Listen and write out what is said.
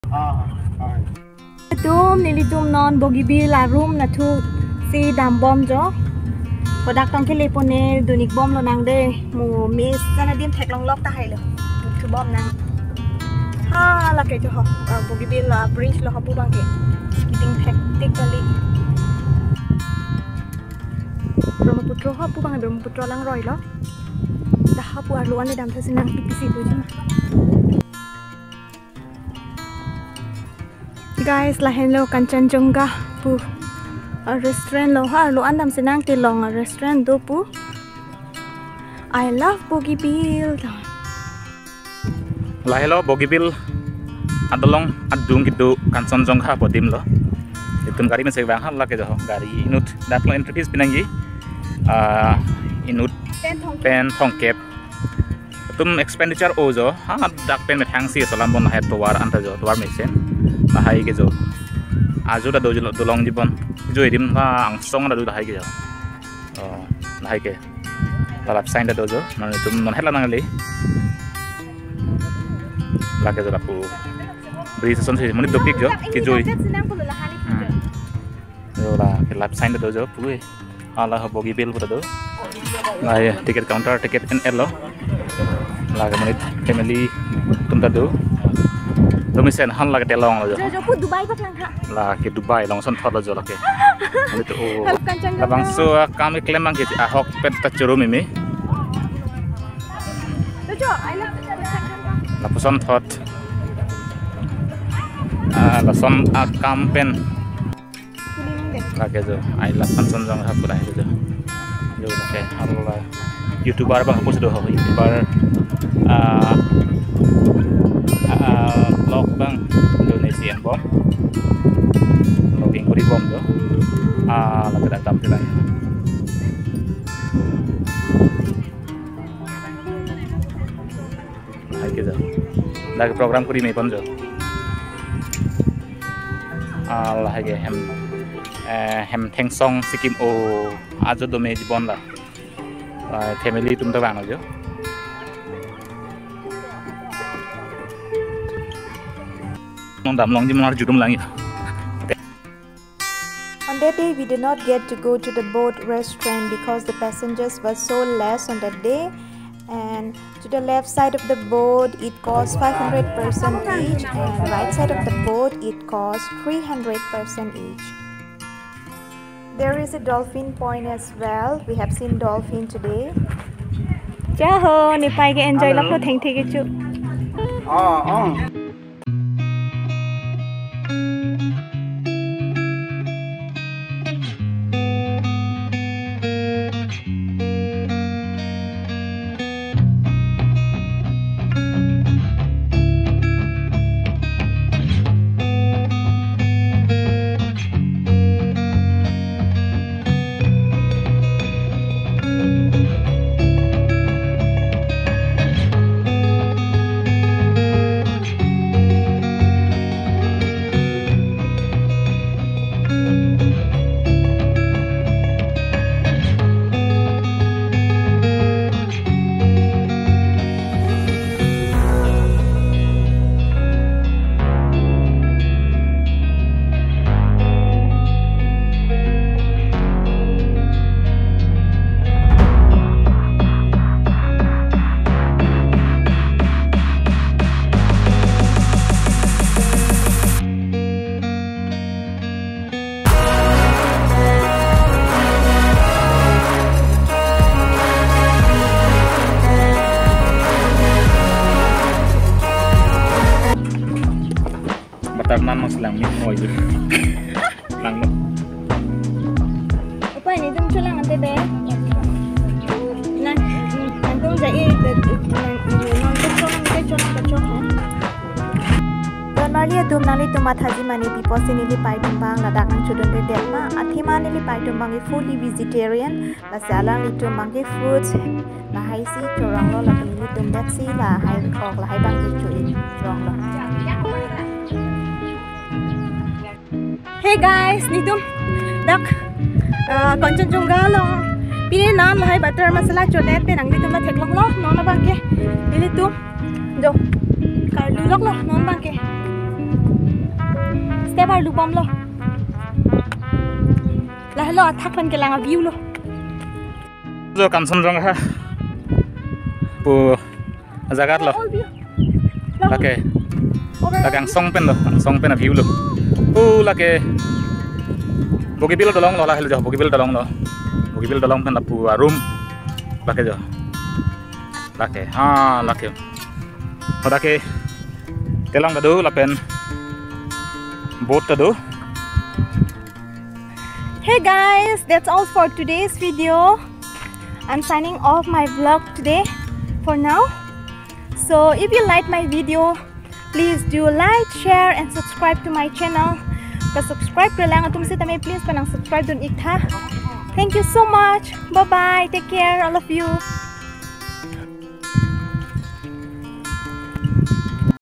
Tum nili tum non Bougainville la room na thu si dam bom jo product tong ke le pone dunik bom lo nang de mu miss sana dim thek long lok ta hai lo thu bom nang ha la ke jo ho Bougainville la bridge lo ha pu bang ke skipping tactically Brahmaputra ho pu bang Brahmaputra lang roi lo da ha pu arluan le dam thasinang PPC bu jima guys là hello Kanchenjunga pu restaurant lo ha lo andam senang ti long restaurant do pu I love Bougainville la hello Bougainville adolong adung gitu Kanchenjunga podim lo itum gari men sewang hal la ke jo gari inut dat lo introduce pinangi inut pen thongkep tum expenditure ojo ha dak pen me thangsi solam bon het towar anta jo towar mesen hai ke jo azu da do long jibon jo edim na ang song da do hai ke jo hai ke talap sign da do jo man tum non hela nang le la ke jo pu bri son se moni topik jo ke joi jo la ke lap sign da do jo pu ala ho Bougainville pu da do la ticket counter ticket in elo la ke moni family tum da do Domisen han la ke long lo jo pu Dubai bak lang ha la ke Dubai long son thot lo jo la ke ani to la bang so kam ke lemang ke ahok pet ta churu mimi jo I love la puson thot la son kam pen la ke jo I love Panson jong ha pura jo jo la ke halla YouTuber bang hapus do ho YouTuber vlog bang Indonesian bom vlogging kuri bom do la ke datam tilai hai ke jo la ke program kuri me pon jo la hai ke hem theng song sikim o ajo do me jibon la family tum ta bang jo On that day, we did not get to go to the boat restaurant because the passengers were so less on that day. And to the left side of the boat, it cost 500% each, and right side of the boat, it cost 300% each. There is a dolphin point as well. We have seen dolphin today. Jaho, ni pai ke enjoy la ko theng thei ke chu. Tarnan mas lang mit moy lang mo apa ini tum chulang ante be na antum jai non kechon normally tum nali tum mathaji mani people sinili pai tum bang ladak nang chudun de dekma athima nili pai tum bang fully vegetarian la salang li tum bang ke fruits la hai si chorang lo la li tum dak si la hai ok la hai bang ke chui chorang lo Hey guys, nitum dak Kanchenjunga long pini nam hai butter masala chonet pe nang nitum la theklong lo non la bang ke nitum jo kar lu lok lo non bang ke te bar lu bom lo la lo thak pan ke langa view lo jo kan son rong ha pu jagat lo lake lagang song pen a view lo lake bogibil dolong lo la hel jo bogibil dolong pen pu room lake jo lake lake telang kado la pen boat kado. Hey guys, that's all for today's video. I'm signing off my vlog today for now. So if you like my video, please do like, share and subscribe to my channel. Subscribe ko lang atum si tamay please panang subscribe dun ikta. Thank you so much. Bye bye. Take care all of you.